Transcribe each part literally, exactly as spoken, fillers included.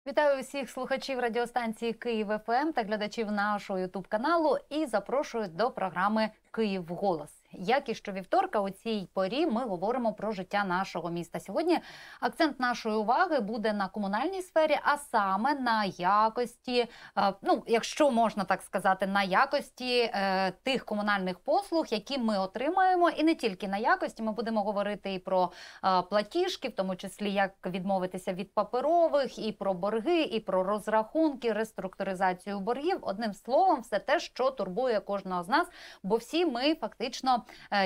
Вітаю усіх слухачів радіостанції «Київ еф ем» та глядачів нашого ютуб-каналу і запрошую до програми «Київ голос». Як і щовівторка, у цій порі ми говоримо про життя нашого міста. Сьогодні акцент нашої уваги буде на комунальній сфері, а саме на якості, ну, якщо можна так сказати, на якості е, тих комунальних послуг, які ми отримаємо. І не тільки на якості, ми будемо говорити і про е, платіжки, в тому числі як відмовитися від паперових, і про борги, і про розрахунки, реструктуризацію боргів. Одним словом, все те, що турбує кожного з нас, бо всі ми фактично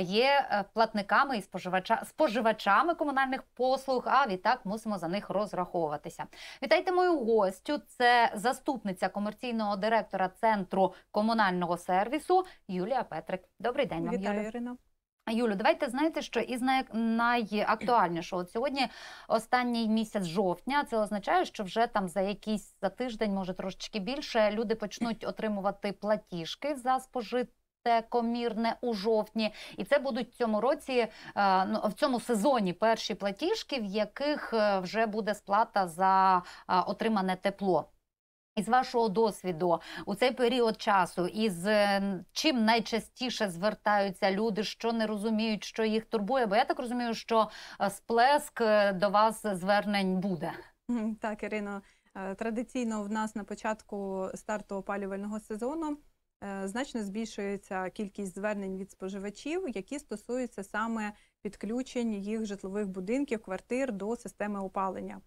є платниками і споживача, споживачами комунальних послуг, а відтак мусимо за них розраховуватися. Вітайте мою гостю, це заступниця комерційного директора Центру комунального сервісу Юлія Петрик. Добрий день вам, Вітаю, Юлія. Ірина. Юлю, давайте, знаєте, що із най... найактуальнішого. От сьогодні останній місяць жовтня, це означає, що вже там за якийсь, за тиждень, може трошечки більше, люди почнуть отримувати платіжки за спожит комірне у жовтні. І це будуть в цьому році, ну, в цьому сезоні перші платіжки, в яких вже буде сплата за отримане тепло. Із вашого досвіду, у цей період часу, із чим найчастіше звертаються люди, що не розуміють, що їх турбує? Бо я так розумію, що сплеск до вас звернень буде. Так, Ірино, традиційно в нас на початку старту опалювального сезону значно збільшується кількість звернень від споживачів, які стосуються саме підключень їх житлових будинків, квартир до системи опалення.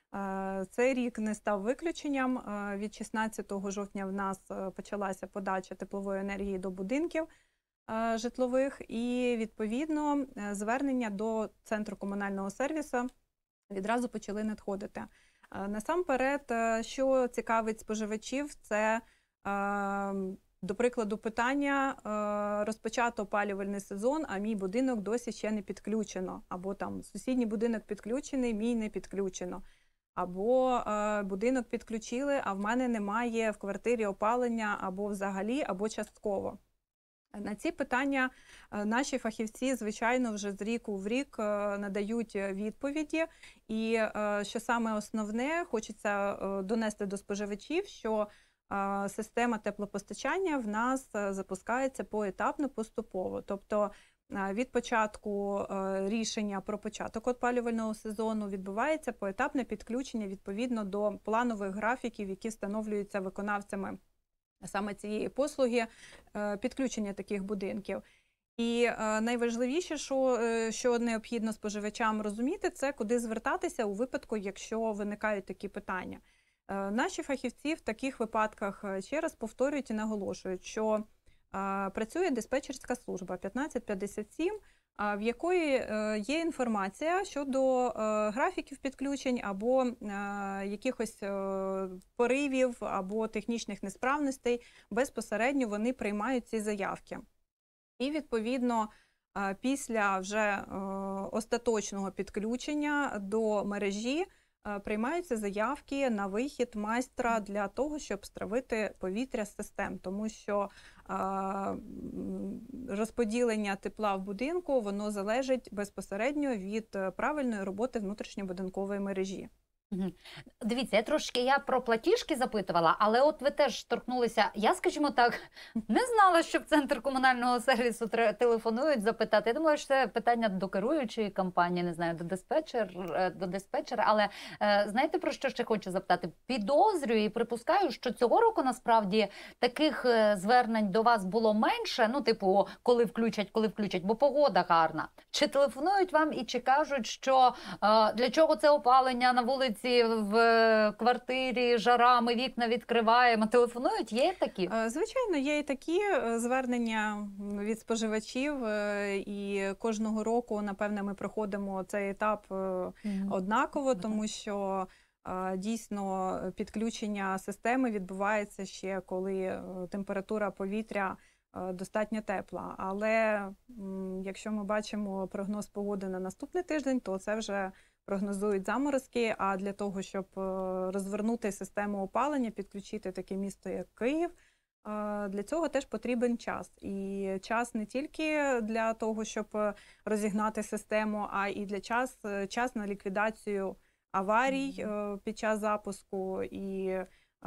Цей рік не став виключенням. Від шістнадцятого жовтня в нас почалася подача теплової енергії до будинків житлових і, відповідно, звернення до Центру комунального сервісу відразу почали надходити. Насамперед, що цікавить споживачів, це до прикладу, питання, розпочато опалювальний сезон, а мій будинок досі ще не підключено. Або там сусідній будинок підключений, мій не підключено. Або будинок підключили, а в мене немає в квартирі опалення або взагалі, або частково. На ці питання наші фахівці, звичайно, вже з ріку в рік надають відповіді. І що саме основне, хочеться донести до споживачів, що система теплопостачання в нас запускається поетапно, поступово. Тобто від початку рішення про початок опалювального сезону відбувається поетапне підключення відповідно до планових графіків, які встановлюються виконавцями саме цієї послуги, підключення таких будинків. І найважливіше, що, що необхідно споживачам розуміти, це куди звертатися у випадку, якщо виникають такі питання. Наші фахівці в таких випадках ще раз повторюють і наголошують, що працює диспетчерська служба п'ятнадцять п'ятдесят сім, в якої є інформація щодо графіків підключень або якихось поривів або технічних несправностей. Безпосередньо вони приймають ці заявки. І, відповідно, після вже остаточного підключення до мережі приймаються заявки на вихід майстра для того, щоб стравити повітря з систем, тому що а, розподілення тепла в будинку, воно залежить безпосередньо від правильної роботи внутрішньобудинкової мережі. Дивіться, я трошки я про платіжки запитувала, але от ви теж торкнулися, я, скажімо так, не знала, що в Центр комунального сервісу телефонують запитати. Я думала, що це питання до керуючої компанії, не знаю, до диспетчер, до диспетчера, але знаєте, про що ще хочу запитати? Підозрюю і припускаю, що цього року насправді таких звернень до вас було менше, ну, типу, коли включать, коли включать, бо погода гарна. Чи телефонують вам і чи кажуть, що для чого це опалення на вулиці, в квартирі, жара, ми вікна відкриваємо, телефонують? Є такі? Звичайно, є і такі звернення від споживачів, і кожного року, напевне, ми проходимо цей етап mm-hmm. однаково, тому що дійсно підключення системи відбувається ще, коли температура повітря достатньо тепла. Але якщо ми бачимо прогноз погоди на наступний тиждень, то це вже прогнозують заморозки, а для того, щоб розвернути систему опалення, підключити таке місто, як Київ, для цього теж потрібен час. І час не тільки для того, щоб розігнати систему, а і для час, час на ліквідацію аварій е, під час запуску і е,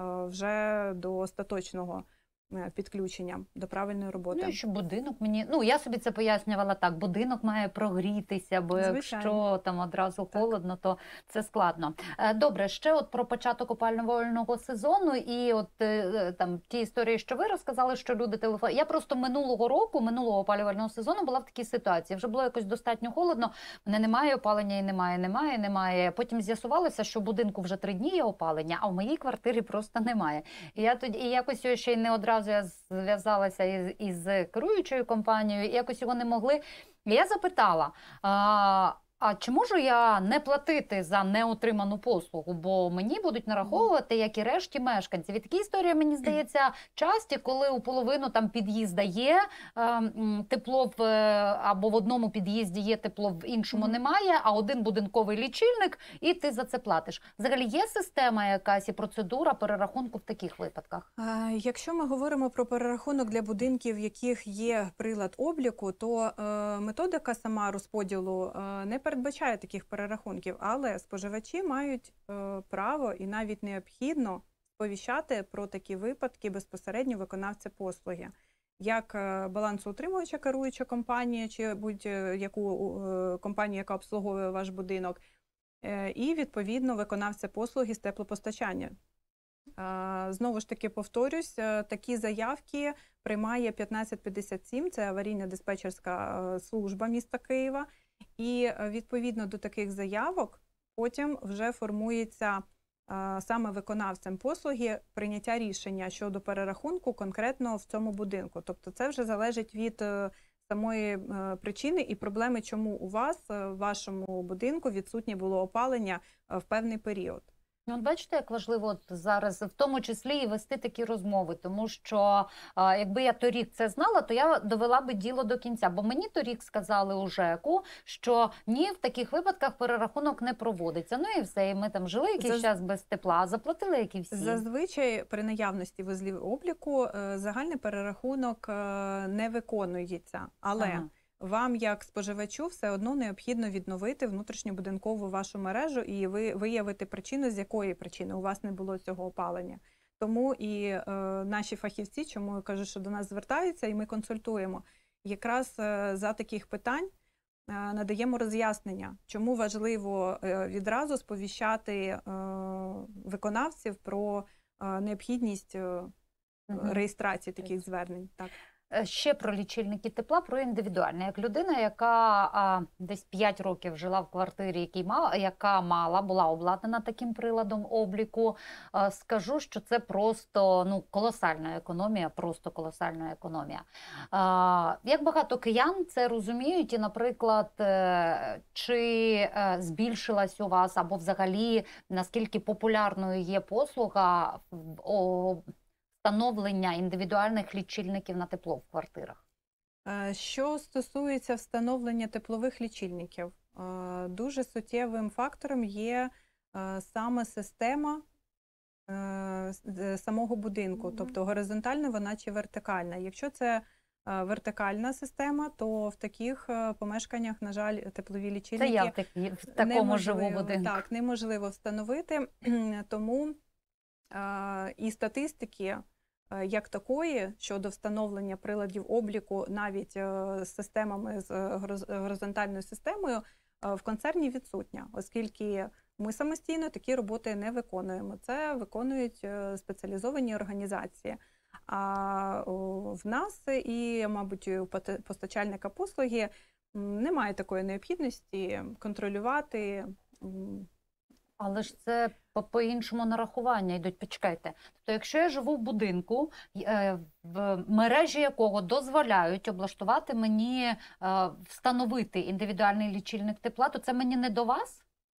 вже до остаточного е, підключення до правильної роботи. Ну, і що будинок мені, ну, я собі це пояснювала так, будинок має прогрітися, бо Звичайно. якщо там одразу Так. холодно, то це складно. Е, Добре, ще от про початок опалювального сезону і от е, там ті історії, що ви розказали, що люди телефонують. Я просто минулого року, минулого опалювального сезону була в такій ситуації. Вже було якось достатньо холодно, в мене немає опалення і немає, немає, немає. Потім з'ясувалося, що в будинку вже три дні є опалення, а в моїй квартирі просто немає. І я тоді і якось ще й не одразу я зв'язалася із, із керуючою компанією, і якось його не могли. І я запитала, а, а чи можу я не платити за неотриману послугу, бо мені будуть нараховувати, як і решті мешканців. І такі історії, мені здається, часті, коли у половину там під'їзда є е, м, тепло в, е, або в одному під'їзді є тепло, в іншому Мгм. немає, а один будинковий лічильник, і ти за це платиш. Взагалі є система якась і процедура перерахунку в таких випадках? Е, Якщо ми говоримо про перерахунок для будинків, в яких є прилад обліку, то е, методика сама розподілу е, не передбачає таких перерахунків, але споживачі мають е, право і навіть необхідно сповіщати про такі випадки безпосередньо виконавця послуги. Як е, балансоутримувача керуюча компанія чи будь-яку е, компанію, яка обслуговує ваш будинок, е, і відповідно виконавця послуги з теплопостачання. Е, Знову ж таки, повторюсь, е, такі заявки приймає п'ятнадцять п'ятдесят сім, це аварійна диспетчерська е, служба міста Києва. І е, відповідно до таких заявок потім вже формується е, саме виконавцем послуги прийняття рішення щодо перерахунку конкретно в цьому будинку. Тобто це вже залежить від е, самої е, причини і проблеми, чому у вас е, в вашому будинку відсутнє було опалення е, в певний період. Ну, от бачите, як важливо от зараз в тому числі і вести такі розмови, тому що а, якби я торік це знала, то я довела би діло до кінця, бо мені торік сказали у ЖЕКу, що ні, в таких випадках перерахунок не проводиться. Ну і все, і ми там жили якийсь Заз- час без тепла, а заплатили, як і всі. Зазвичай при наявності вузлів обліку е, загальний перерахунок е, не виконується, але Ага. вам, як споживачу, все одно необхідно відновити внутрішньобудинкову вашу мережу і ви виявити причину, з якої причини у вас не було цього опалення. Тому і е, наші фахівці, чому я кажу, що до нас звертаються, і ми консультуємо, якраз е, за таких питань е, надаємо роз'яснення, чому важливо е, відразу сповіщати е, виконавців про е, необхідність е, Мгм. реєстрації таких звернень. Так. Е, Ще про лічильники тепла, про індивідуальне. Як людина, яка а, десь п'ять років жила в квартирі, який мала, яка мала, була обладнана таким приладом обліку, а, скажу, що це просто ну, колосальна економія, просто колосальна економія. А, як багато киян це розуміють, і, наприклад, е, чи е, збільшилась у вас, або взагалі, наскільки популярною є послуга в- о, встановлення індивідуальних лічильників на тепло в квартирах? Е, Що стосується встановлення теплових лічильників, е, дуже суттєвим фактором є е, саме система е, с- е, самого будинку, Мгм. тобто горизонтальна вона чи вертикальна. Якщо це е, вертикальна система, то в таких е, помешканнях, на жаль, теплові Це лічильники я в, такі, в такому живу неможливо, будинку. так, неможливо встановити, тому е, і статистики е, як такої щодо встановлення приладів обліку навіть е, з системами з е, гороз- горизонтальною системою е, в концерні відсутня, оскільки ми самостійно такі роботи не виконуємо. Це виконують е, спеціалізовані організації. А о, в нас і, мабуть, у поте- постачальника послуги м, немає такої необхідності контролювати. м, Але ж це по- по-іншому нарахування йдуть. Почекайте. Тобто, якщо я живу в будинку, й- е, в мережі якого дозволяють облаштувати мені, е, встановити індивідуальний лічильник тепла, то це мені не до вас?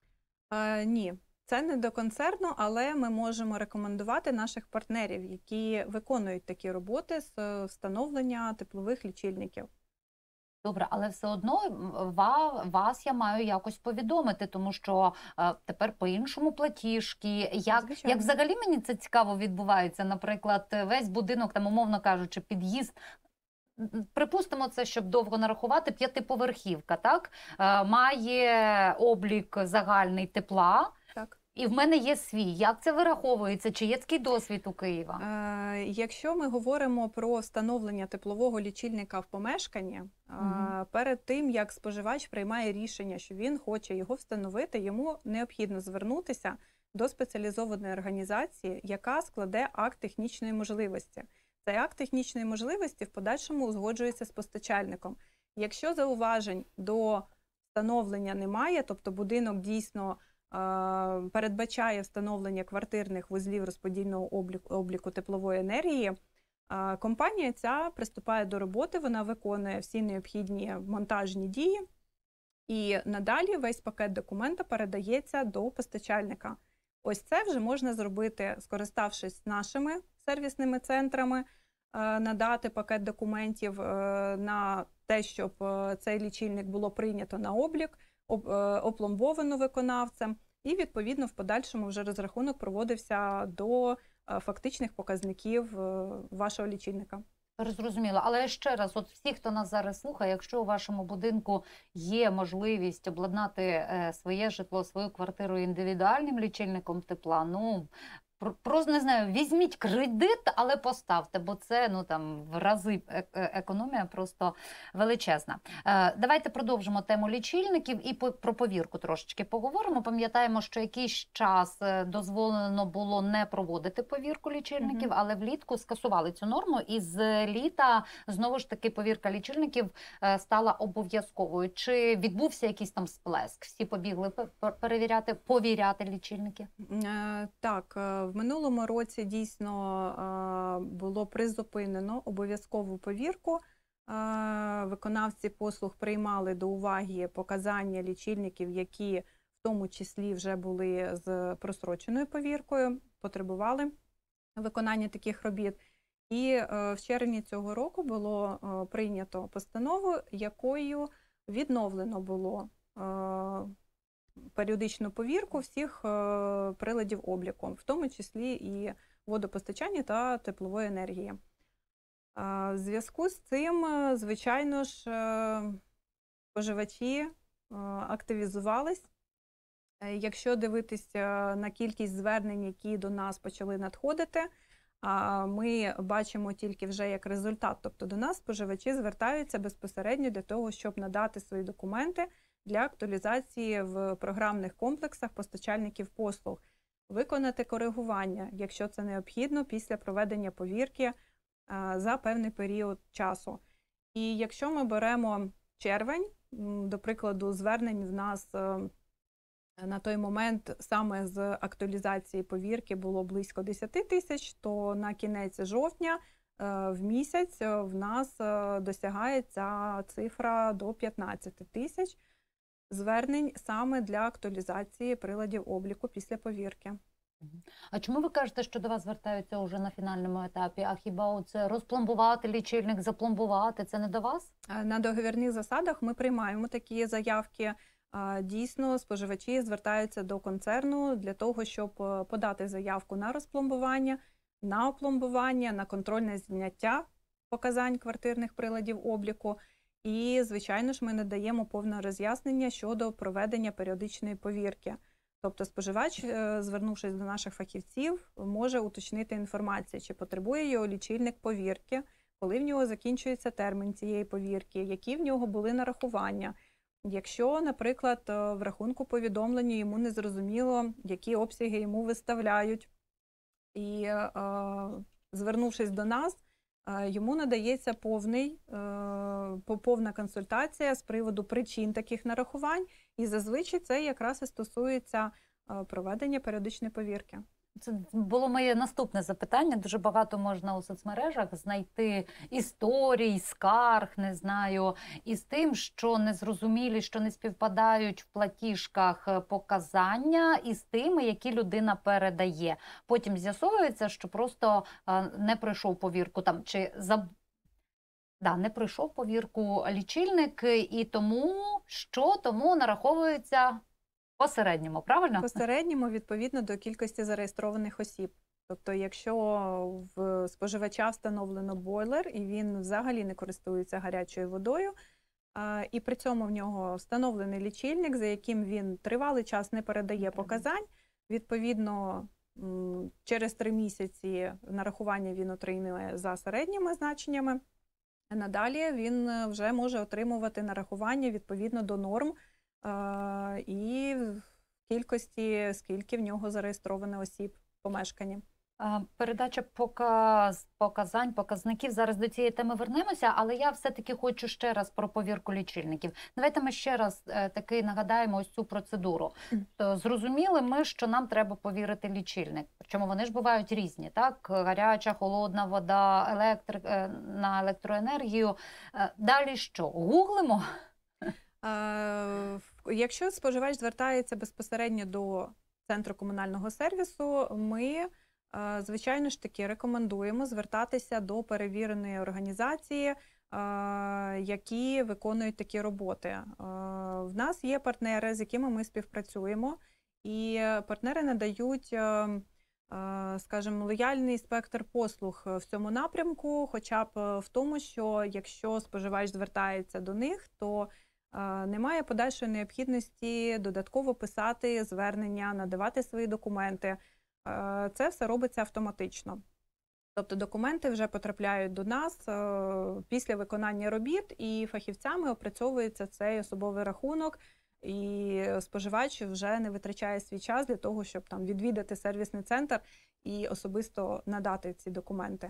Е, ні, це не до концерну, але ми можемо рекомендувати наших партнерів, які виконують такі роботи з е, встановлення теплових лічильників. Добре, але все одно м, ва- вас я маю якось повідомити, тому що е, тепер по-іншому платіжки. Як, як Звичайно. взагалі мені це цікаво відбувається? Наприклад, весь будинок, там, умовно кажучи, під'їзд. м, Припустимо це, щоб довго нарахувати, п'ятиповерхівка, так? Е, має облік загальний тепла. Так. І в мене є свій. Як це вираховується? Чи є такий досвід у Києва? Е, Якщо ми говоримо про встановлення теплового лічильника в помешканні, Мгм. е, перед тим, як споживач приймає рішення, що він хоче його встановити, йому необхідно звернутися до спеціалізованої організації, яка складе акт технічної можливості. Цей акт технічної можливості в подальшому узгоджується з постачальником. Якщо зауважень до встановлення немає, тобто будинок дійсно е, передбачає встановлення квартирних вузлів розподільного обліку, обліку теплової енергії, е, компанія ця приступає до роботи, вона виконує всі необхідні монтажні дії, і надалі весь пакет документа передається до постачальника. Ось це вже можна зробити, скориставшись нашими сервісними центрами, е, надати пакет документів е, на те, щоб е, цей лічильник було прийнято на облік, об- е, опломбовано виконавцем, і відповідно в подальшому вже розрахунок проводився до е, фактичних показників е, вашого лічильника. Зрозуміло. Але ще раз, от всі, хто нас зараз слухає, якщо у вашому будинку є можливість обладнати е, своє житло, свою квартиру індивідуальним лічильником тепла, ну, про- просто, не знаю, візьміть кредит, але поставте, бо це, ну, там, в рази е- е- економія просто величезна. Е, Давайте продовжимо тему лічильників і по- про повірку трошечки поговоримо. Пам'ятаємо, що якийсь час е, дозволено було не проводити повірку лічильників, Мгм. але влітку скасували цю норму, і з літа знову ж таки повірка лічильників е, стала обов'язковою. Чи відбувся якийсь там сплеск? Всі побігли пе- пе- перевіряти, повіряти лічильники? Е, Так, е, в минулому році дійсно е, було призупинено обов'язкову повірку. Е, Виконавці послуг приймали до уваги показання лічильників, які в тому числі вже були з просроченою повіркою, потребували виконання таких робіт. І е, в червні цього року було е, прийнято постанову, якою відновлено було е, періодичну повірку всіх е, приладів обліку, в тому числі і водопостачання та теплової енергії. Е, В зв'язку з цим, е, звичайно ж, е, споживачі е, активізувались. Е, Якщо дивитися на кількість звернень, які до нас почали надходити, а, ми бачимо тільки вже як результат. Тобто до нас споживачі звертаються безпосередньо для того, щоб надати свої документи для актуалізації в програмних комплексах постачальників послуг, виконати коригування, якщо це необхідно, після проведення повірки а, за певний період часу. І якщо ми беремо червень, м, до прикладу, звернень в нас е, на той момент саме з актуалізації повірки було близько десять тисяч, то на кінець жовтня е, в місяць е, в нас е, досягає ця цифра до п'ятнадцяти тисяч звернень саме для актуалізації приладів обліку після повірки. А чому ви кажете, що до вас звертаються уже на фінальному етапі? А хіба оце розпломбувати лічильник, запломбувати, це не до вас? Е, На договірних засадах ми приймаємо такі заявки. Е, Дійсно, споживачі звертаються до концерну для того, щоб е, подати заявку на розпломбування, на опломбування, на контрольне зняття показань квартирних приладів обліку. І, звичайно ж, ми надаємо повне роз'яснення щодо проведення періодичної повірки. Тобто споживач, е, звернувшись до наших фахівців, може уточнити інформацію, чи потребує його лічильник повірки, коли в нього закінчується термін цієї повірки, які в нього були нарахування. Якщо, наприклад, е, в рахунку повідомлення йому не зрозуміло, які обсяги йому виставляють, і е, звернувшись до нас, е, йому надається повний, е, по- повна консультація з приводу причин таких нарахувань, і зазвичай це якраз і стосується е, проведення періодичної повірки. Це було моє наступне запитання. Дуже багато можна у соцмережах знайти історій, скарг, не знаю, із тим, що незрозумілі, що не співпадають в платіжках показання із тими, які людина передає. Потім з'ясовується, що просто е, не пройшов повірку там чи заб... Да, не пройшов повірку лічильник, і тому що тому нараховується по середньому, правильно? По середньому, відповідно до кількості зареєстрованих осіб. Тобто, якщо в споживача встановлено бойлер, і він взагалі не користується гарячою водою, а, і при цьому в нього встановлений лічильник, за яким він тривалий час не передає показань, Відповідно, м, через три місяці нарахування він отримує за середніми значеннями. Надалі він е, вже може отримувати нарахування відповідно до норм е, і в кількості, скільки в нього зареєстровано осіб в помешканні. А, Передача показ, показань, показників. Зараз до цієї теми вернемося, але я все-таки хочу ще раз про повірку лічильників. Давайте ми ще раз е, таки нагадаємо ось цю процедуру. То зрозуміли ми, що нам треба повірити лічильник. Причому вони ж бувають різні, так? Гаряча, холодна вода, електрик, е, на електроенергію. Е, Далі що? Гуглимо? Е, Якщо споживач звертається безпосередньо до центру комунального сервісу, ми, е, звичайно ж таки, рекомендуємо звертатися до перевіреної організації, е, які виконують такі роботи. Е, В нас є партнери, з якими ми співпрацюємо, і партнери надають, е, е, скажімо, лояльний спектр послуг в цьому напрямку, хоча б в тому, що якщо споживач звертається до них, то немає подальшої необхідності додатково писати звернення, надавати свої документи. Це все робиться автоматично. Тобто документи вже потрапляють до нас після виконання робіт, і фахівцями опрацьовується цей особовий рахунок, і споживач вже не витрачає свій час для того, щоб там відвідати сервісний центр і особисто надати ці документи.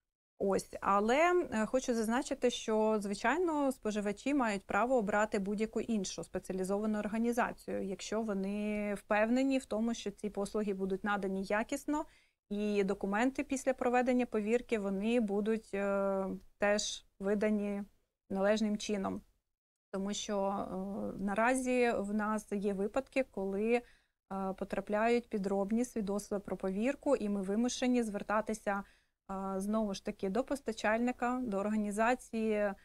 Ось, але хочу зазначити, що, звичайно, споживачі мають право обрати будь-яку іншу спеціалізовану організацію, якщо вони впевнені в тому, що ці послуги будуть надані якісно, і документи після проведення повірки вони будуть е, теж видані належним чином. Тому що е, наразі в нас є випадки, коли е, потрапляють підробні свідоцтва про повірку, і ми вимушені звертатися знову ж таки до постачальника, до організації,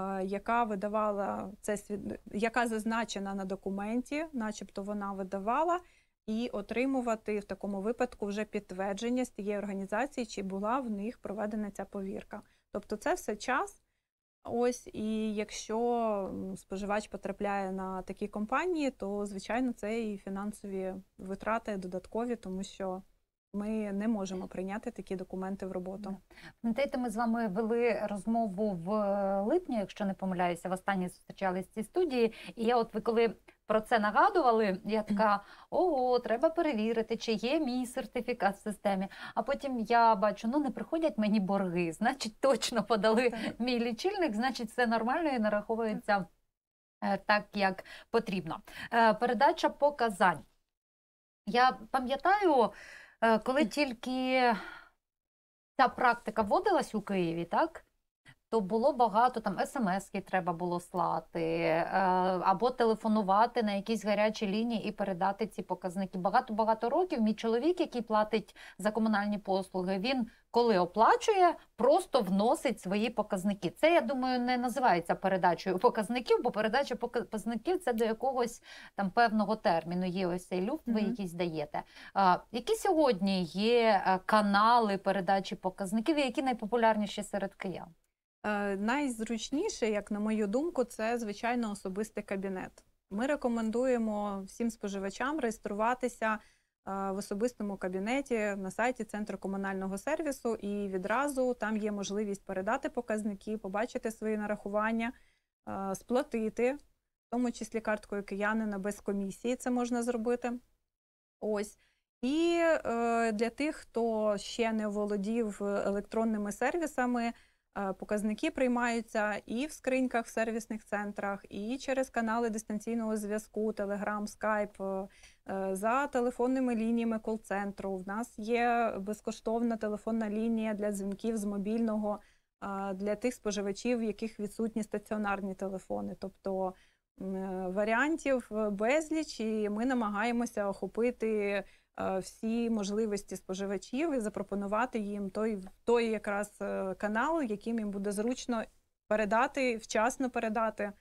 яка видавала це, яка зазначена на документі, начебто вона видавала, і отримувати в такому випадку вже підтвердження з тієї організації, чи була в них проведена ця повірка. Тобто це все час. Ось, і якщо споживач потрапляє на такі компанії, то, звичайно, це і фінансові витрати додаткові, тому що ми не можемо прийняти такі документи в роботу. Пам'ятаєте, ми з вами вели розмову в липні, якщо не помиляюся, востаннє зустрічались в цій студії, і я от ви коли про це нагадували, я така, ого, треба перевірити, чи є мій сертифікат в системі. А потім я бачу, ну не приходять мені борги, значить точно подали Так. мій лічильник, значить все нормально і нараховується так, як потрібно. Передача показань. Я пам'ятаю, коли тільки ця практика вводилась у Києві, так, то було багато, там смс-ки треба було слати, або телефонувати на якісь гарячі лінії і передати ці показники. Багато-багато років мій чоловік, який платить за комунальні послуги, він, коли оплачує, просто вносить свої показники. Це, я думаю, не називається передачею показників, бо передача показників – це до якогось там певного терміну. Є ось цей люфт, ви Мгм. якийсь даєте. А, які сьогодні є е, канали передачі показників і які найпопулярніші серед киян? Е, Найзручніше, як на мою думку, це, звичайно, особистий кабінет. Ми рекомендуємо всім споживачам реєструватися е, в особистому кабінеті на сайті Центру комунального сервісу, і відразу там є можливість передати показники, побачити свої нарахування, е, сплатити, в тому числі карткою киянина без комісії це можна зробити. Ось. І е, для тих, хто ще не оволодів електронними сервісами, показники приймаються і в скриньках в сервісних центрах, і через канали дистанційного зв'язку, Telegram, Skype, за телефонними лініями кол-центру. В нас є безкоштовна телефонна лінія для дзвінків з мобільного для тих споживачів, в яких відсутні стаціонарні телефони. Тобто варіантів безліч, і ми намагаємося охопити всі можливості споживачів і запропонувати їм той, той якраз канал, яким їм буде зручно передати, вчасно передати.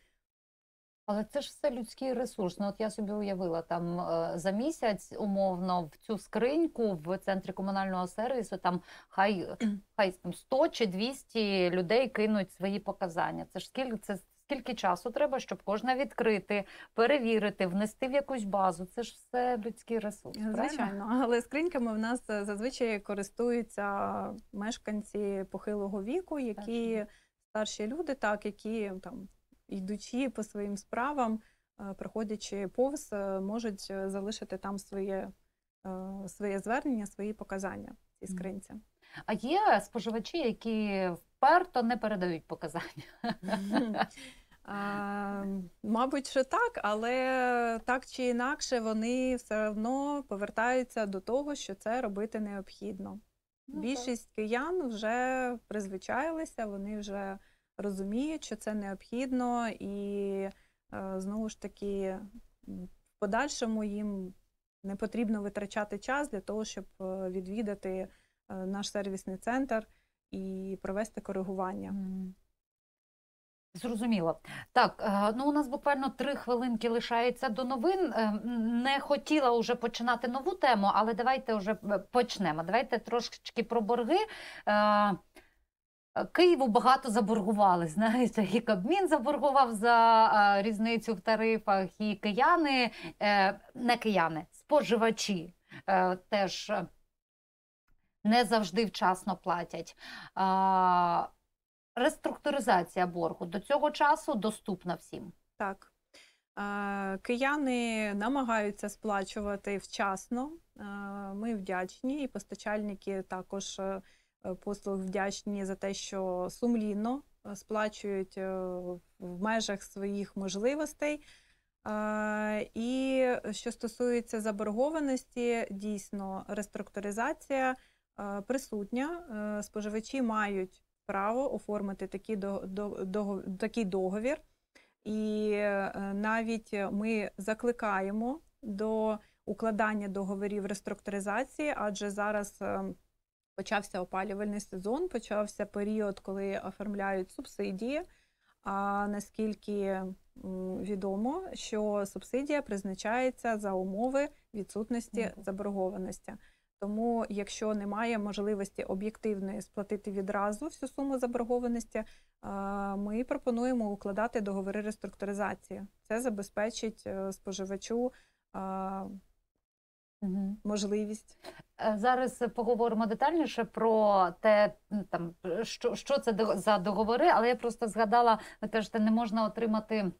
Але це ж все людський ресурс. Ну, от я собі уявила, там за місяць, умовно, в цю скриньку в центрі комунального сервісу, там хай, хай там сто чи двісті людей кинуть свої показання. Це ж скільки, це скільки часу треба, щоб кожне відкрити, перевірити, внести в якусь базу? Це ж все людський ресурс, правильно? Звичайно, але скриньками в нас е, зазвичай користуються мешканці похилого віку, які Старші. старші люди, так, які там, йдучи по своїм справам, е, проходячи повз, е, можуть е, залишити там своє, е, своє звернення, свої показання в цій Мгм. скринці. А є споживачі, які вперто не передають показання? А, мабуть, що так, але так чи інакше вони все одно повертаються до того, що це робити необхідно. Ну, так. Більшість киян вже призвичаїлися, вони вже розуміють, що це необхідно, і е, знову ж таки м, в подальшому їм не потрібно витрачати час для того, щоб е, відвідати е, наш сервісний центр і провести коригування. М. Зрозуміло. Так, е, ну у нас буквально три хвилинки лишається до новин. Е, м, Не хотіла вже починати нову тему, але давайте вже е, почнемо. Давайте трошечки про борги. Е, Києву багато заборгували, знаєте, і Кабмін заборгував за е, різницю в тарифах, і кияни, е, не кияни, споживачі е, теж е, не завжди вчасно платять. А, Реструктуризація боргу до цього часу доступна всім. Так. Е, Кияни намагаються сплачувати вчасно. Е, Ми вдячні, і постачальники також е, послуг вдячні за те, що сумлінно е, сплачують е, в межах своїх можливостей. Е, І що стосується заборгованості, дійсно, реструктуризація е, присутня. Е, Споживачі мають право оформити такий до- до- дого- такий договір. І е, навіть ми закликаємо до укладання договорів реструктуризації, адже зараз е, почався опалювальний сезон, почався період, коли оформляють субсидії. А наскільки м, відомо, що субсидія призначається за умови відсутності Мгм. заборгованості. Тому, якщо немає можливості об'єктивної сплатити відразу всю суму заборгованості, а, ми пропонуємо укладати договори реструктуризації. Це забезпечить е, споживачу а, Угу. можливість. Зараз поговоримо детальніше про те, м, там, що, що це до- за договори, але я просто згадала, ви кажете, не можна отримати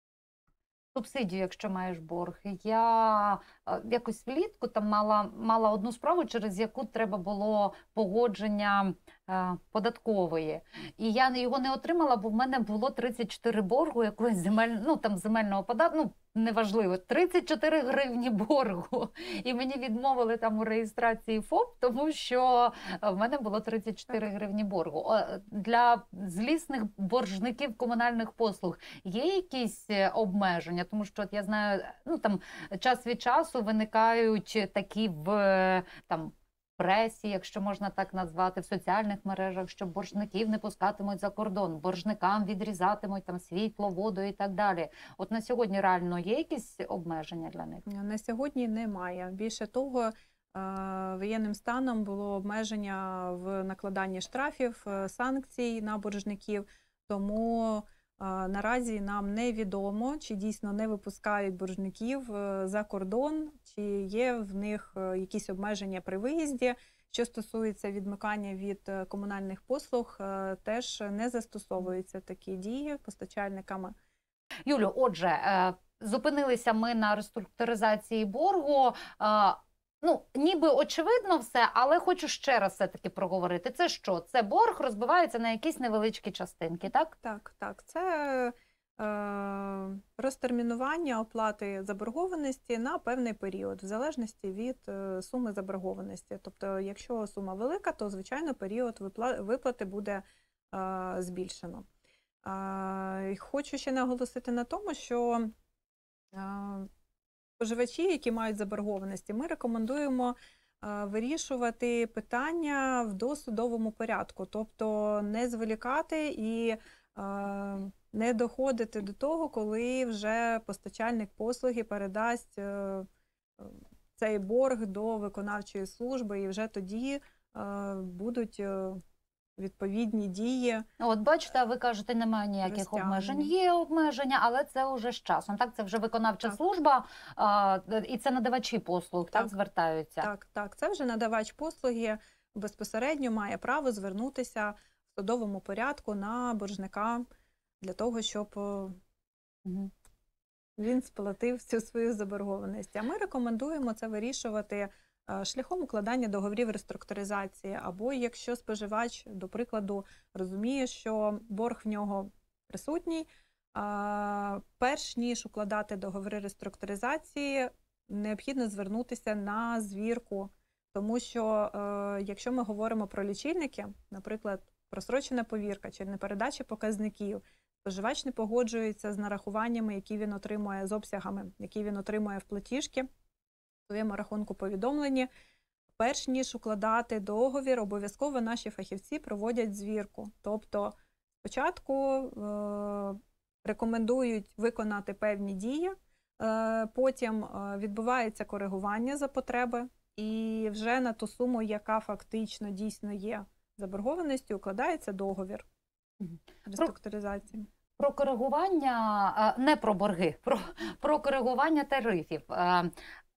субсидію, якщо маєш борг. Я е, якось влітку там мала, мала одну справу, через яку треба було погодження е, податкової. І я не- його не отримала, бо в мене було тридцять чотири боргу якогось земель, ну, там, земельного податку, ну, неважливо, тридцять чотири гривні боргу. І мені відмовили там у реєстрації ФОП, тому що в мене було тридцять чотири гривні боргу. Е, Для злісних боржників комунальних послуг є якісь е, обмеження? Тому що от я знаю, ну там час від часу виникають такі в е, там пресі, якщо можна так назвати, в соціальних мережах, що боржників не пускатимуть за кордон, боржникам відрізатимуть там світло, воду і так далі. От на сьогодні реально є якісь обмеження для них? На сьогодні немає. Більше того, е, воєнним станом було обмеження в накладанні штрафів, е, санкцій на боржників, тому е, наразі нам невідомо, чи дійсно не випускають боржників е, за кордон, чи є в них е, якісь обмеження при виїзді. Що стосується відмикання від е, комунальних послуг, е, теж не застосовуються такі дії постачальниками. Юлю, отже, е, зупинилися ми на реструктуризації боргу. Е, Ну, ніби очевидно все, але хочу ще раз все-таки проговорити. Це що? Це борг розбивається на якісь невеличкі частинки, так? Так, так. Це е, розтермінування оплати заборгованості на певний період, в залежності від е, суми заборгованості. Тобто, якщо сума велика, то, звичайно, період випла- виплати буде е, збільшено. Е, хочу ще наголосити на тому, що е, споживачі, які мають заборгованості, ми рекомендуємо е, вирішувати питання в досудовому порядку, тобто не зволікати і е, не доходити до того, коли вже постачальник послуги передасть е, цей борг до виконавчої служби, і вже тоді е, будуть е, відповідні дії. От бачите, ви кажете, немає ніяких Розтягнення. обмежень. Є обмеження, але це вже з часом. Так, це вже виконавча Так. служба, а, і це надавачі послуг, так, Так. звертаються. Так, так, це вже надавач послуги безпосередньо має право звернутися в судовому порядку на боржника для того, щоб е, Мгм. він сплатив всю свою заборгованість. А ми рекомендуємо це вирішувати е, шляхом укладання договорів реструктуризації, або якщо споживач, до прикладу, розуміє, що борг в нього присутній, а, перш ніж укладати договори реструктуризації, необхідно звернутися на звірку, тому що е, якщо ми говоримо про лічильники, наприклад, просрочена повірка чи непередача показників, споживач не погоджується з нарахуваннями, які він отримує, з обсягами, які він отримує в платіжки, в своєму рахунку повідомлені. Перш ніж укладати договір, обов'язково наші фахівці проводять звірку. Тобто спочатку е, рекомендують виконати певні дії, е, потім е, відбувається коригування за потреби, і вже на ту суму, яка фактично дійсно є заборгованістю, укладається договір Мгм. реструктуризації. Про коригування, е, не про борги, про, про коригування тарифів. Е,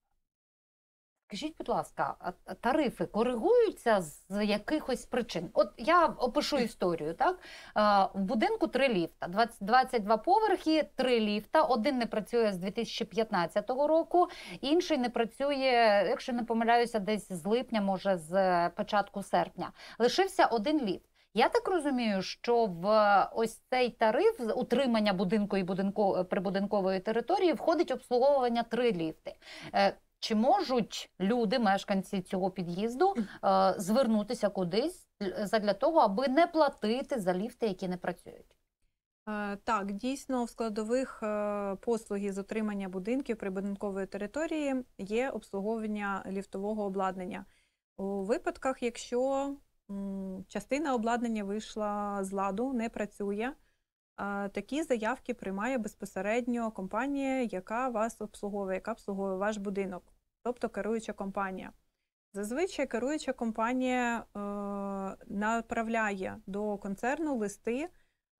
Скажіть, будь ласка, а т- тарифи коригуються з якихось причин? От я опишу історію, так? Е, В будинку три ліфта, двадцять двадцять два поверхи, три ліфта. Один не працює з дві тисячі п'ятнадцятого року, інший не працює, якщо не помиляюся, десь з липня, може з початку серпня. Лишився один ліфт. Я так розумію, що в ось цей тариф з утримання будинку і будинку, прибудинкової території входить обслуговування три ліфти. Е, Чи можуть люди, мешканці цього під'їзду, е, звернутися кудись л- задля того, аби не платити за ліфти, які не працюють? Е, Так, дійсно, в складових е, послуги з отримання будинків прибудинкової території є обслуговування ліфтового обладнання. У випадках, якщо м, частина обладнання вийшла з ладу, не працює, е, такі заявки приймає безпосередньо компанія, яка вас обслуговує, яка обслуговує ваш будинок, тобто керуюча компанія. Зазвичай керуюча компанія е, направляє до концерну листи е,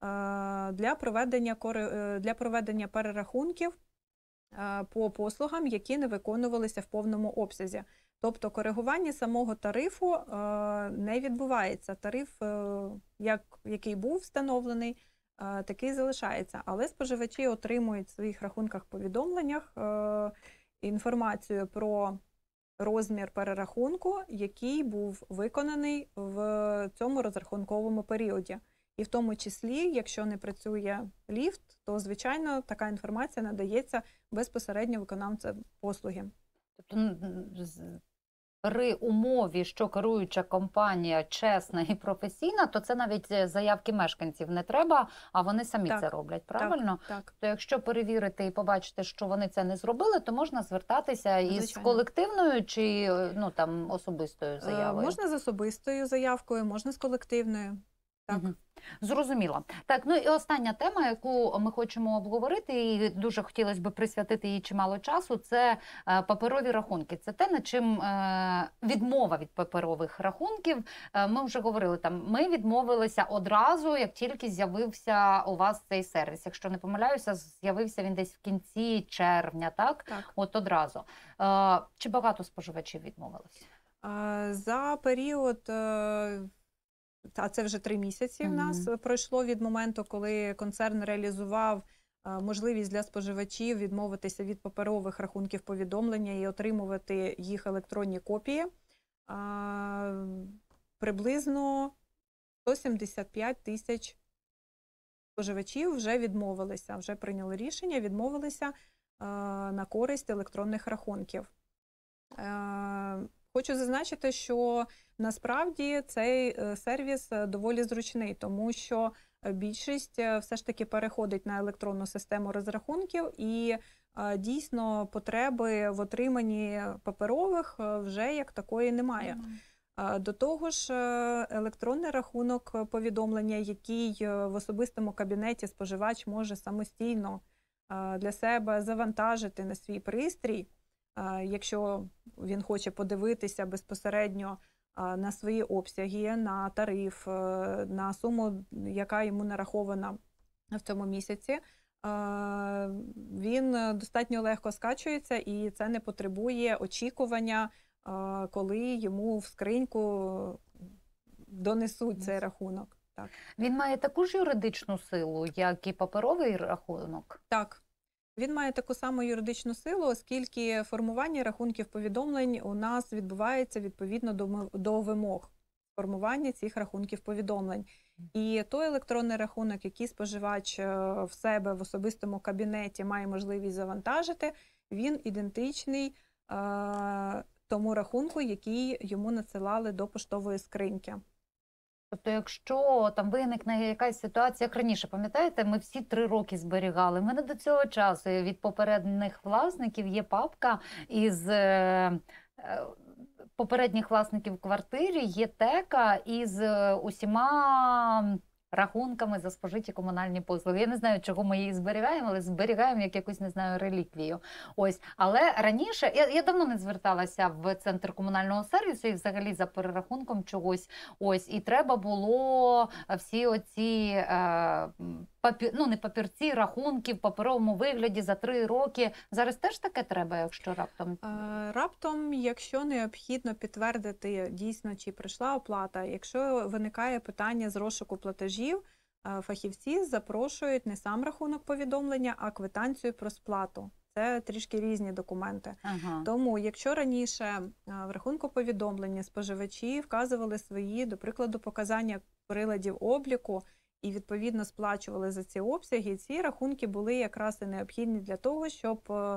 для проведення, кори- е, для проведення перерахунків е, по послугам, які не виконувалися в повному обсязі. Тобто коригування самого тарифу е, не відбувається. Тариф, е, як, який був встановлений, е, такий залишається. Але споживачі отримують в своїх рахунках-повідомленнях е, інформацію про розмір перерахунку, який був виконаний в цьому розрахунковому періоді. І в тому числі, якщо не працює ліфт, то, звичайно, така інформація надається безпосередньо виконавцям послуги. Тобто н- н- з- при умові, що керуюча компанія чесна і професійна, то це навіть е, заявки мешканців не треба, а вони самі Так, це роблять, правильно? Так, То якщо перевірити і побачити, що вони це не зробили, то можна звертатися із Звичайно. колективною чи е, ну там особистою Е, заявою. можна з особистою заявкою, можна з колективною. Так. Мгм. Зрозуміло. Так, ну і остання тема, яку ми хочемо обговорити, і дуже хотілося б присвятити їй чимало часу, це е, паперові рахунки. Це те, над чим е, відмова від паперових рахунків. Е, Ми вже говорили там, ми відмовилися одразу, як тільки з'явився у вас цей сервіс. Якщо не помиляюся, з'явився він десь в кінці червня, так? Так. От одразу. Е, Чи багато споживачів відмовилось? Е, За період, е, а це вже три місяці в нас Мгм. пройшло від моменту, коли концерн реалізував е, можливість для споживачів відмовитися від паперових рахунків повідомлення і отримувати їх електронні копії. Е, Приблизно сто сімдесят п'ять тисяч споживачів вже відмовилися, вже прийняли рішення, відмовилися е, на користь електронних рахунків. Е, Хочу зазначити, що насправді цей е, сервіс е, доволі зручний, тому що е, більшість е, все ж таки переходить на електронну систему розрахунків, і е, дійсно потреби в отриманні паперових е, вже як такої немає. Е, До того ж, е, електронний рахунок повідомлення, який е, в особистому кабінеті споживач може самостійно е, для себе завантажити на свій пристрій, е, якщо він хоче подивитися безпосередньо а, на свої обсяги, на тариф, е, на суму, яка йому нарахована в цьому місяці, а, він е, достатньо легко скачується, і це не потребує очікування, а, коли йому в скриньку донесуть цей рахунок. Так. Він має таку ж юридичну силу, як і паперовий рахунок? Так. Він має таку саму юридичну силу, оскільки формування рахунків повідомлень у нас відбувається відповідно до, ми- до вимог формування цих рахунків повідомлень. І той електронний рахунок, який споживач е, в себе в особистому кабінеті має можливість завантажити, він ідентичний е, тому рахунку, який йому надсилали до поштової скриньки. Тобто, якщо там виникне якась ситуація, як раніше, пам'ятаєте, ми всі три роки зберігали. У мене до цього часу від попередніх власників є папка із е, е, попередніх власників квартири, є тека із е, усіма рахунками за спожиті комунальні послуги. Я не знаю, чого ми її зберігаємо, але зберігаємо як якусь, не знаю, реліквію. Ось. Але раніше, я, я давно не зверталася в центр комунального сервісу і взагалі за перерахунком чогось. Ось. І треба було всі оці, е, папі, ну не папірці, рахунки в паперовому вигляді за три роки. Зараз теж таке треба, якщо раптом? Е, Раптом, якщо необхідно підтвердити дійсно, чи прийшла оплата, якщо виникає питання з розшуку платежів, е, фахівці запрошують не сам рахунок повідомлення, а квитанцію про сплату. Це трішки різні документи. Ага. Тому, якщо раніше е, в рахунку повідомлення споживачі вказували свої, до прикладу, показання приладів обліку і відповідно сплачували за ці обсяги, ці рахунки були якраз і необхідні для того, щоб е,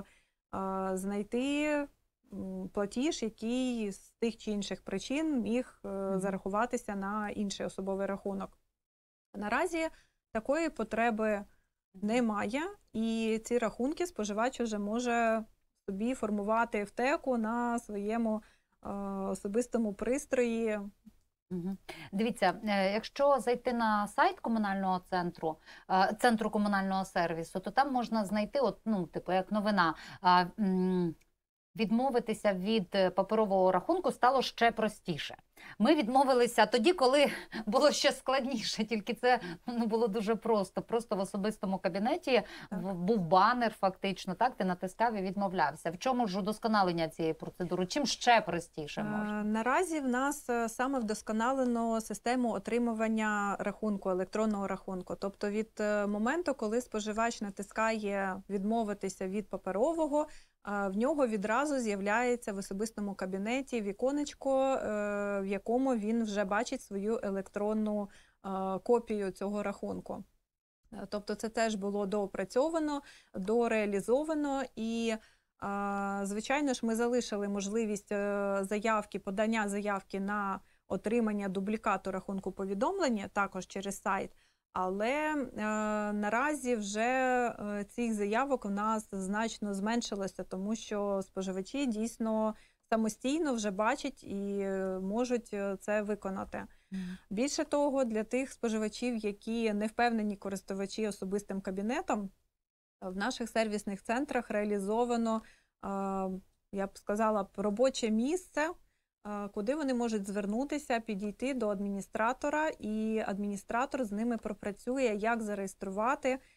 знайти м, платіж, який з тих чи інших причин міг е, Мгм. зарахуватися на інший особовий рахунок. Наразі такої потреби немає, і ці рахунки споживач вже може собі формувати в теку на своєму е, особистому пристрої. Мгм. Дивіться, е, якщо зайти на сайт комунального центру, е, центру комунального сервісу, то там можна знайти, от, ну, типу, як новина, а, м, відмовитися від е, паперового рахунку стало ще простіше. Ми відмовилися тоді, коли було ще складніше, тільки це ну, було дуже просто. Просто в особистому кабінеті в- був банер фактично, так, ти натискав і відмовлявся. В чому ж удосконалення цієї процедури? Чим ще простіше можна? Е, Наразі в нас е, саме вдосконалено систему отримування рахунку, електронного рахунку. Тобто від е, моменту, коли споживач натискає відмовитися від паперового, е, в нього відразу з'являється в особистому кабінеті віконечко, е, в якому він вже бачить свою електронну е, копію цього рахунку. Е, Тобто це теж було доопрацьовано, дореалізовано і а, звичайно ж, ми залишили можливість е, заявки, подання заявки на отримання дублікату рахунку повідомлення також через сайт, але е, наразі вже е, цих заявок у нас значно зменшилося, тому що споживачі дійсно самостійно вже бачать і е, можуть е, це виконати. Більше того, для тих споживачів, які не впевнені користувачі особистим кабінетом, в наших сервісних центрах реалізовано, е, я б сказала, б, робоче місце, е, куди вони можуть звернутися, підійти до адміністратора, і адміністратор з ними пропрацює, як зареєструвати, е,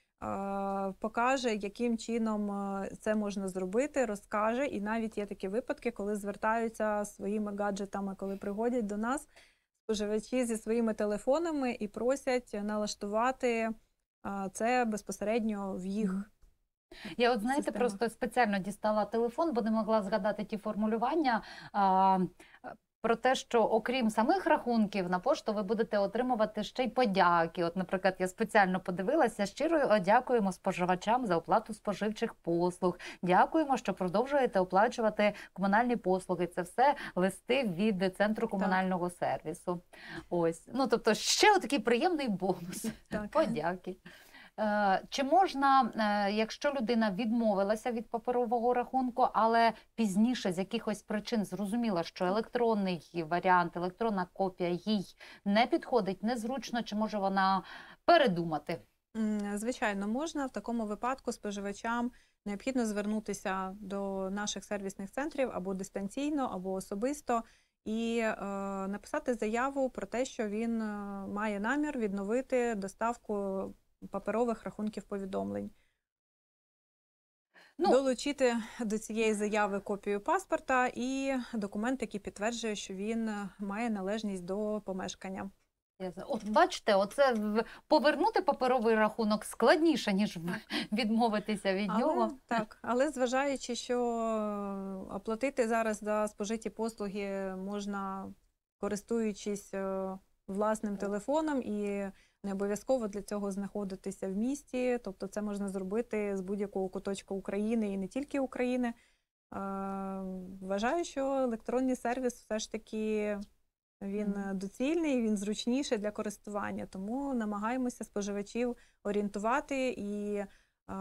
покаже, яким чином е, це можна зробити, розкаже. І навіть є такі випадки, коли звертаються своїми гаджетами, коли приходять до нас споживачі зі своїми телефонами і просять налаштувати а, це безпосередньо в їх. Мгм. Я от, знаєте, системах. просто спеціально дістала телефон, бо не могла згадати ті формулювання а, про те, що окрім самих рахунків на пошту ви будете отримувати ще й подяки. От, наприклад, я спеціально подивилася, щиро дякуємо споживачам за оплату споживчих послуг. Дякуємо, що продовжуєте оплачувати комунальні послуги. Це все листи від центру комунального сервісу. Ось. Ну, тобто, ще отакий приємний бонус. Так. Подяки. Е, Чи можна, е, якщо людина відмовилася від паперового рахунку, але пізніше з якихось причин зрозуміла, що електронний варіант, електронна копія їй не підходить, незручно, чи може вона передумати? М, Звичайно, можна. В такому випадку споживачам необхідно звернутися до наших сервісних центрів або дистанційно, або особисто і е, написати заяву про те, що він е, має намір відновити доставку паперових рахунків повідомлень. Ну, Долучити до цієї заяви копію паспорта і документ, який підтверджує, що він має належність до помешкання. я за- От бачите, оце в- повернути паперовий рахунок складніше, ніж в- відмовитися від Але, нього. так, але зважаючи, що оплатити зараз за спожиті послуги можна, користуючись е, власним Так. телефоном, і не обов'язково для цього знаходитися в місті, тобто це можна зробити з будь-якого куточка України і не тільки України. Е, Вважаю, що електронний сервіс все ж таки він Мгм. е, доцільний, він зручніший для користування, тому намагаємося споживачів орієнтувати і е,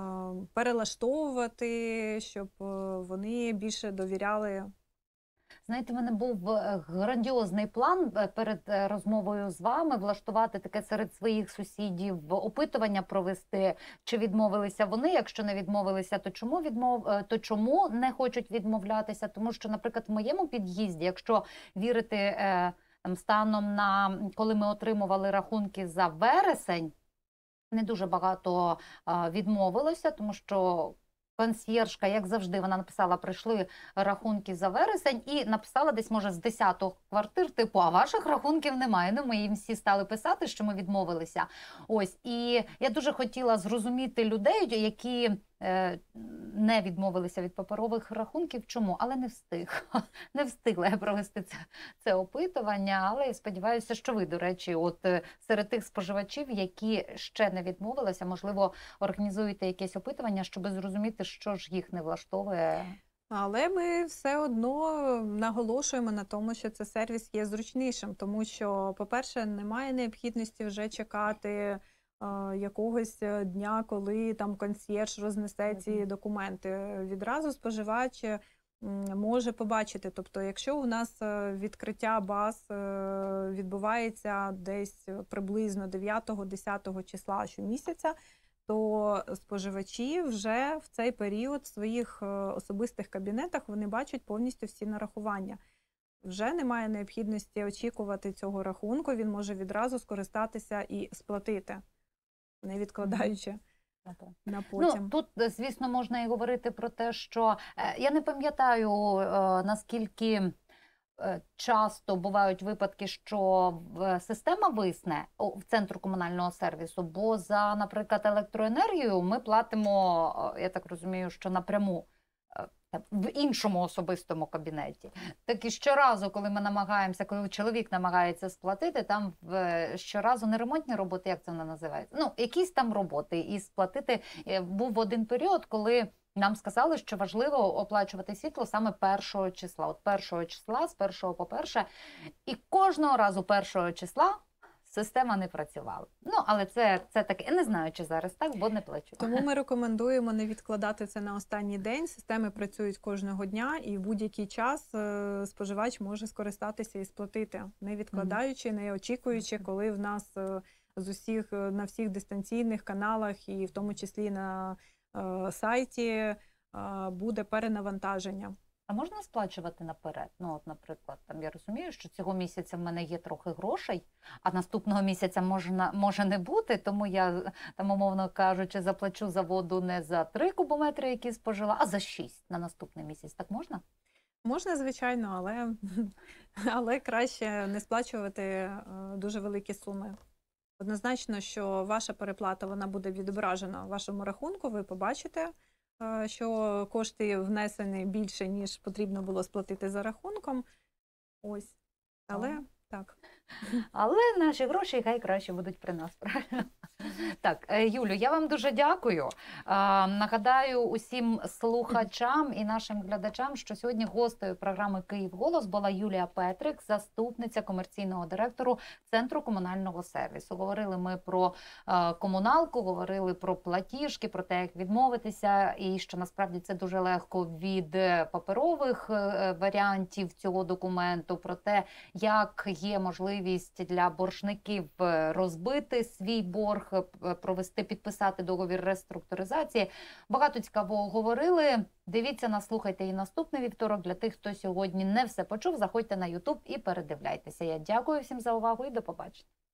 перелаштовувати, щоб е, вони більше довіряли. Знаєте, в мене був е, грандіозний план е, перед е, розмовою з вами влаштувати таке серед своїх сусідів опитування провести, чи відмовилися вони. Якщо не відмовилися, то чому відмов... е, то чому не хочуть відмовлятися? Тому що, наприклад, в моєму під'їзді, якщо вірити е, там, станом на коли ми отримували рахунки за вересень, не дуже багато а, відмовилося, тому що консьєржка, як завжди, вона написала, прийшли рахунки за вересень, і написала десь, може, з десяток квартир, типу, а ваших рахунків немає. Ну, ми їм всі стали писати, що ми відмовилися. Ось, і я дуже хотіла зрозуміти людей, які е, не відмовилися від паперових рахунків. Чому? Але не встиг. Не встигла я провести це, це опитування, але я сподіваюся, що ви, до речі, от е, серед тих споживачів, які ще не відмовилися, можливо, організуєте якесь опитування, щоб зрозуміти, що ж їх не влаштовує. Але ми все одно наголошуємо на тому, що цей сервіс є зручнішим, тому що, по-перше, немає необхідності вже чекати е, якогось дня, коли там консьєрж рознесе ці Мгм. документи. Відразу споживач м, може побачити. Тобто, якщо у нас е, відкриття баз е, відбувається десь приблизно дев'ятого-десятого числа щомісяця, то споживачі вже в цей період в своїх е, особистих кабінетах вони бачать повністю всі нарахування. Вже немає необхідності очікувати цього рахунку, він може відразу скористатися і сплатити, не відкладаючи на потім. Ну, тут, е, звісно, можна і говорити про те, що е, я не пам'ятаю, е, наскільки е, часто бувають випадки, що в- система висне о, в центру комунального сервісу, бо за, наприклад, електроенергію ми платимо, е, я так розумію, що напряму е, там, в іншому особистому кабінеті. Так і щоразу, коли ми намагаємося, коли чоловік намагається сплатити, там в, щоразу не ремонтні роботи, як це вона називається? Ну, якісь там роботи. І сплатити е, був один період, коли нам сказали, що важливо оплачувати світло саме першого числа. От першого числа, з першого по перше. І кожного разу першого числа система не працювала. Ну, але це, це таке, я не знаю, чи зараз так, бо не плачу. Тому ми рекомендуємо не відкладати це на останній день. Системи працюють кожного дня, і в будь-який час е, споживач може скористатися і сплатити, не відкладаючи, не очікуючи, коли в нас е, з усіх е, на всіх дистанційних каналах, і в тому числі на е, сайті, е, буде перенавантаження. А можна сплачувати наперед? Ну, от, наприклад, там я розумію, що цього місяця в мене є трохи грошей, а наступного місяця можна, може не бути, тому я, там, умовно кажучи, заплачу за воду не за три кубометри, які спожила, а за шість на наступний місяць. Так можна? Можна, звичайно, але, але краще не сплачувати е, дуже великі суми. Однозначно, що ваша переплата вона буде відображена в вашому рахунку, ви побачите, е, що кошти внесені більше, ніж потрібно було сплатити за рахунком. Ось. Але Ага. так. Але наші гроші хай краще будуть при нас, правильно? Так, е, Юлю, я вам дуже дякую. А, Нагадаю усім слухачам і нашим глядачам, що сьогодні гостею програми «Київ голос» була Юлія Петрик, заступниця комерційного директору Центру комунального сервісу. Говорили ми про е, комуналку, говорили про платіжки, про те, як відмовитися, і що насправді це дуже легко від е, паперових е, варіантів цього документу, про те, як є можливість для боржників е, розбити свій борг, провести, підписати договір реструктуризації. Багато цікавого говорили. Дивіться нас, слухайте і наступний вівторок. Для тих, хто сьогодні не все почув, заходьте на YouTube і передивляйтеся. Я дякую всім за увагу і до побачення.